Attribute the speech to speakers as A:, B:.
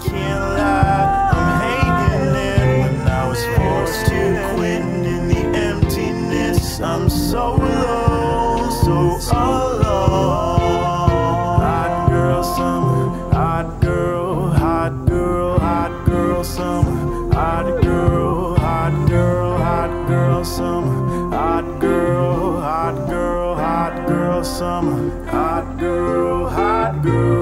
A: can't lie, I'm hating it. When I was forced to quit in the emptiness, I'm so low, so alone. Hot girl summer, hot girl, hot girl, hot girl summer, hot girl, hot girl, hot girl summer, hot girl, hot girl, hot girl summer, hot girl, hot girl.